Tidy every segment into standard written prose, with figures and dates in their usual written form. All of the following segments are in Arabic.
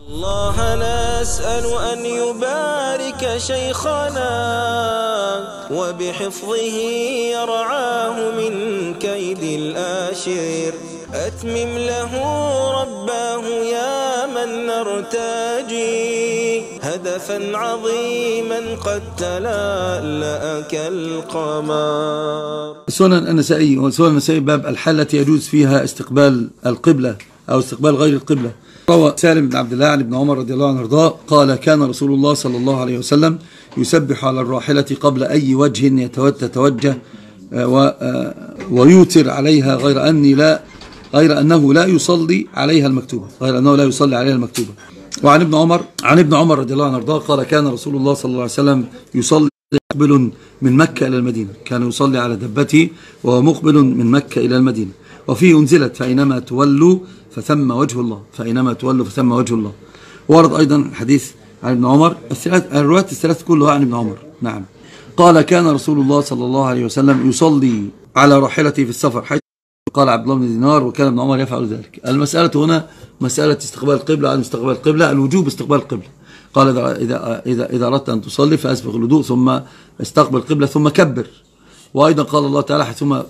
الله نسأل أن يبارك شيخنا وبحفظه يرعاه من كيد الآشر. أتمم له رباه يا من نرتجي هدفا عظيما قد تلألأ كالقمر. سنن النسائي وسنن النسائي باب الحالة التي يجوز فيها استقبال القبلة أو استقبال غير القبلة. روى سالم بن عبد الله عن ابن عمر رضي الله عنه وارضاه قال كان رسول الله صلى الله عليه وسلم يسبح على الراحلة قبل أي وجه تتوجه ويوتر عليها غير أنه لا يصلي عليها المكتوبة. وعن ابن عمر رضي الله عنه وارضاه قال كان رسول الله صلى الله عليه وسلم يصلي مقبل من مكة إلى المدينة، كان يصلي على دبته وهو مقبل من مكة إلى المدينة. وفيه أنزلت فإنما تولوا فثم وجه الله. ورد أيضا حديث عن ابن عمر، الروايات الثلاث كلها عن ابن عمر. نعم. قال كان رسول الله صلى الله عليه وسلم يصلي على راحلته في السفر، حيث قال عبد الله بن دينار وكان ابن عمر يفعل ذلك. المسألة هنا مسألة استقبال القبلة عن استقبال القبلة، الوجوب استقبال القبلة. قال إذا أردت أن تصلي فأسبغ الوضوء ثم استقبل القبلة ثم كبر. وأيضا قال الله تعالى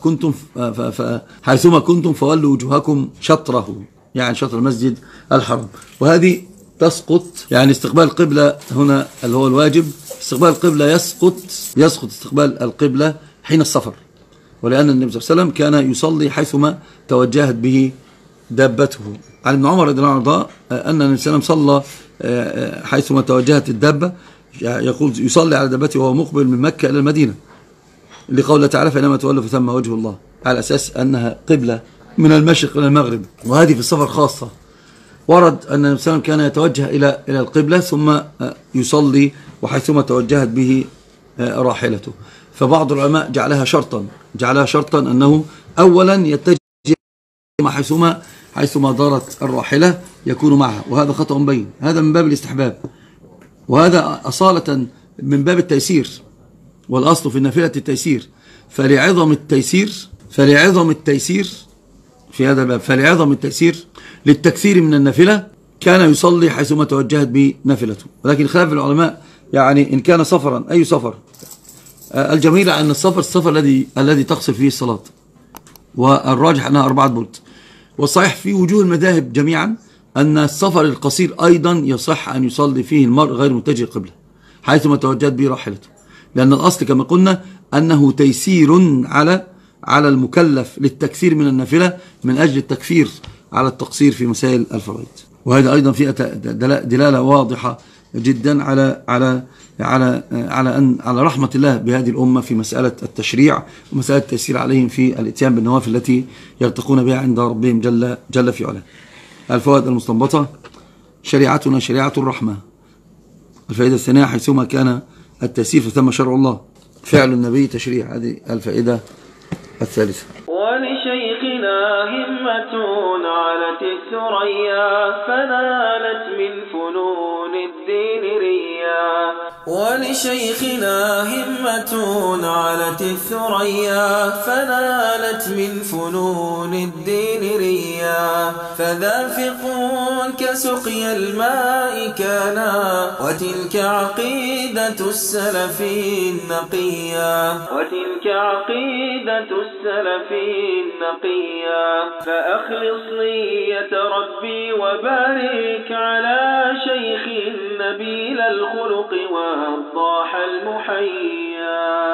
حيثما كنتم فولوا وجوهكم شطره، يعني شطر المسجد الحرام. وهذه تسقط، يعني استقبال القبلة هنا اللي هو الواجب، استقبال القبلة يسقط استقبال القبلة حين السفر، ولأن النبي صلى الله عليه وسلم كان يصلي حيثما توجهت به دابته. عن ابن عمر رضي الله عنه أن النبي صلى الله عليه وسلم صلى حيثما توجهت الدابة، يقول يصلي على دابته وهو مقبل من مكة إلى المدينة، لقوله تعالى فإنما تولوا فثم وجه الله، على أساس أنها قبلة من المشرق إلى المغرب، وهذه في السفر خاصة. ورد أن النبي صلى الله عليه وسلم كان يتوجه إلى القبلة ثم يصلي وحيثما توجهت به راحلته. فبعض العلماء جعلها شرطا أنه أولا يتجه حيثما دارت الراحلة يكون معها، وهذا خطأ بين، هذا من باب الاستحباب، وهذا أصالة من باب التيسير، والأصل في النافلة التيسير. فلعظم التيسير في هذا الباب، فلعظم التيسير للتكثير من النافلة كان يصلي حيثما توجهت بنافلته. ولكن خلاف العلماء، يعني إن كان سفرا أي سفر، الجميل أن السفر الذي تقصر فيه الصلاة، والراجح أنها 4 برد. والصحيح في وجوه المذاهب جميعا أن السفر القصير أيضا يصح أن يصلي فيه المرء غير متجه القبلة حيثما توجهت به راحلته، لأن الأصل كما قلنا أنه تيسير على المكلف للتكثير من النافلة من أجل التكفير على التقصير في مسائل الفرائض. وهذا أيضا فيها دلالة واضحة جدا على رحمة الله بهذه الأمة في مسألة التشريع ومسألة التيسير عليهم في الاتيان بالنوافل التي يرتقون بها عند ربهم جل في علاه. الفوائد المستنبطة: شريعتنا شريعة الرحمة. الفائدة الثانية: حيثما كان التيسير فثم شرع الله، فعل النبي تشريع. هذه الفائدة الثالثة. ولشيخنا همة علت الثريا فنالت من فنون الدين ريا. ولشيخنا همة علت الثريا فنالت من فنون الدين ريا. فذا فقه كسقي الماء كانا وتلك عقيدة السلف النقيا. فأخلص نية ربي وبارك على شيخ نبيل الخلق والضاح المحيا.